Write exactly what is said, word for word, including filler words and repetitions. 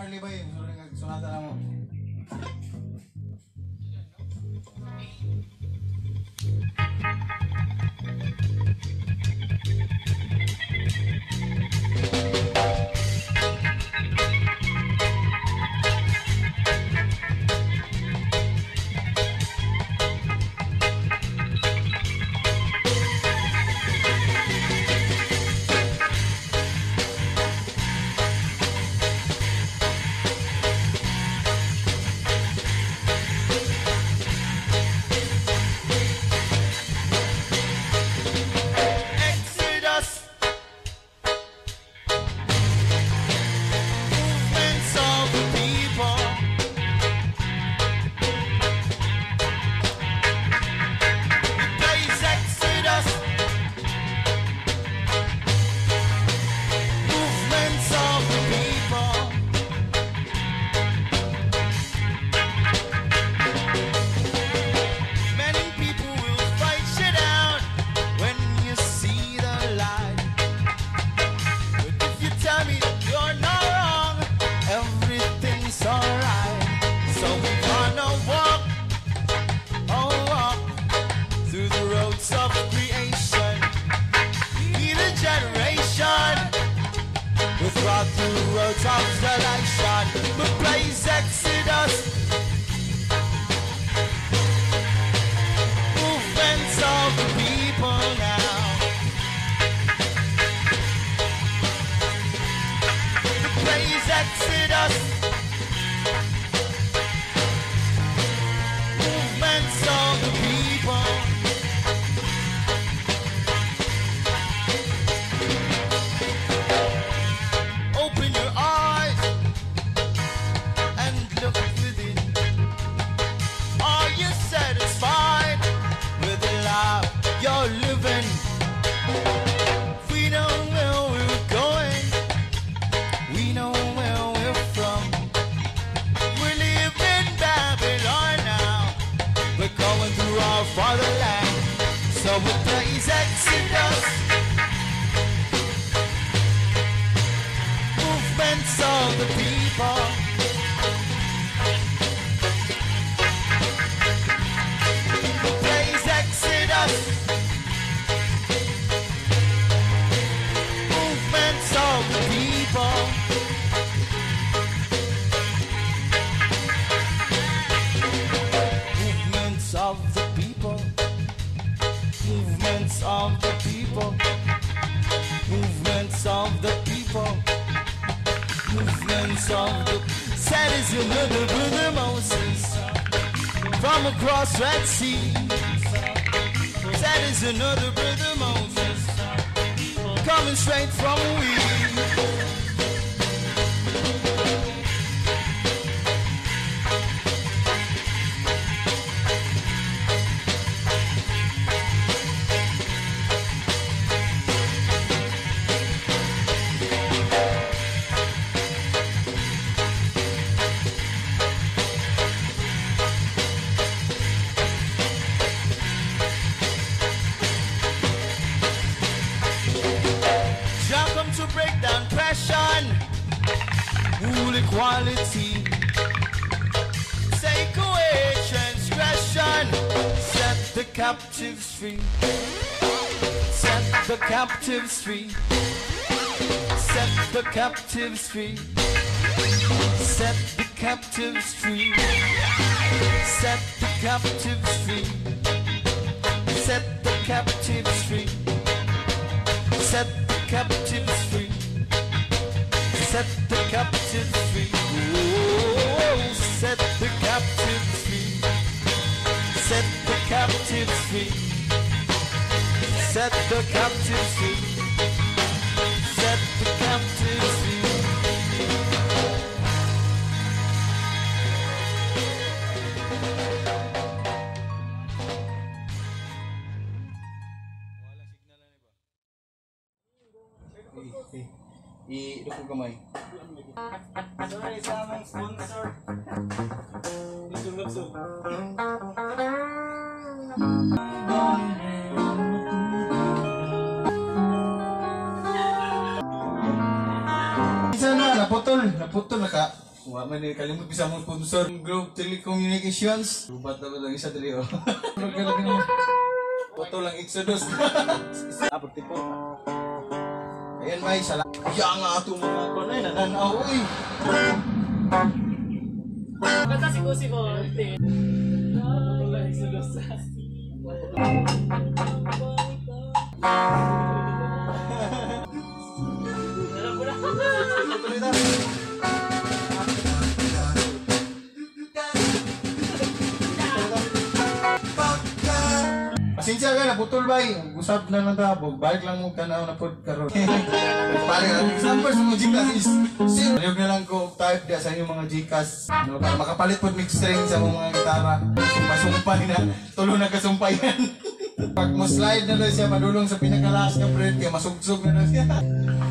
Marley ba yun? Sunada lang mo. Captives free. Set the captives free. Set the captives free. Set the captives free. Set the captives free. Set the captives free. Set the captives free. Oh, set the captives free. Set the captives free. Set the captives free. Set the captives free. I-ilo ko kamay. Sorry sa among sponsor. Lusog-lusog. Isa na, naputol. Naputol na ka. Wa man ni kalimut bisa mo sponsor Globe Telecommunications. Rubat na ba lang isa dali oh. Ano ka lagi mo? Foto lang Exodus. Abot tipo. Ayan may sala. Kaya nga ato mga kanay nananaw oy. Kata si Kusi ko. Wala Exodus. Alam ko na. Pasensya ka na, putol ba eh. Usap na lang tabog. Balik lang mo tanaw na pod karon. Balik lang. Example sa mga Gcash is zero. Naliyog na lang ko type dia sa inyong mga Gcash. No, para makapalit pod mix string sa mga gitara. Sumpay na. Tulo na kasumpayan. Pag mo slide na lang siya, madulong sa pinakalas ka friend, kaya masugsog na lang siya.